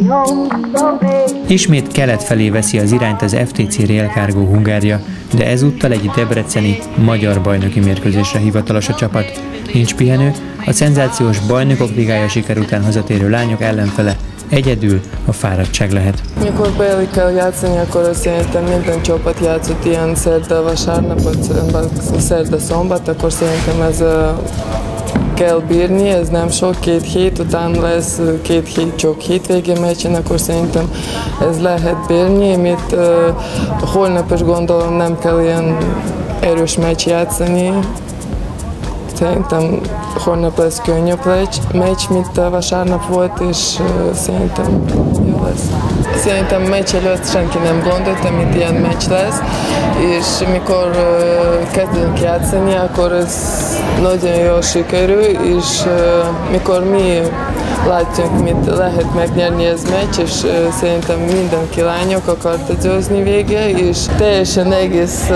Ismét kelet felé veszi az irányt az FTC Rail Cargo Hungária, de ezúttal egy debreceni magyar bajnoki mérkőzésre hivatalos a csapat. Nincs pihenő, a szenzációs bajnokok ligája siker után hazatérő lányok ellenfele egyedül a fáradtság lehet. Mikor Béli kell játszani, akkor szerintem minden csapat játszott ilyen szerda-vasárnap, vagy szerda-szombat, akkor szerintem ez kell bírni, ez nem sok, 2 hét, utána lesz 2 hét csak hétvége meccsen, akkor szerintem ez lehet bírni, mint holnap is gondolom nem kell ilyen erős meccs játszani. Szerintem holnap lesz könnyebb meccs, mint a vasárnap volt, és szerintem jó lesz. Szerintem meccs előtt senki nem gondolta, mint ilyen meccs lesz, és mikor kezdünk játszani, akkor ez nagyon jól sikerül, és mikor mi látjuk, mit lehet megnyerni ez meccs, és szerintem mindenki lányok akart győzni vége, és teljesen egész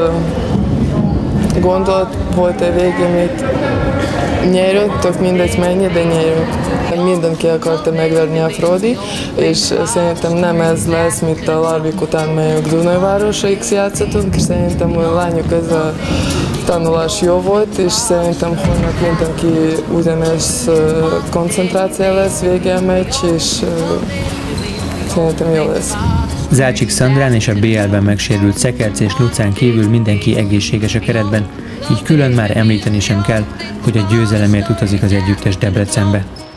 gondolat volt a végén, mit nyerünk, tök mindegy mennyi, de nyerünk. Mindenki akarta megverni a Fradi, és szerintem nem ez lesz, mint a Larvik után melyünk Dunajvárosra játszottunk, és szerintem a lányok ez a tanulás jó volt, és szerintem holnap mindenki ugyanez koncentráció lesz vége a meccs, és szerintem jó lesz. Zálcsik Szandrán és a BL-ben megsérült Szekerc és Lucán kívül mindenki egészséges a keretben, így külön már említeni sem kell, hogy a győzelemért utazik az együttes Debrecenbe.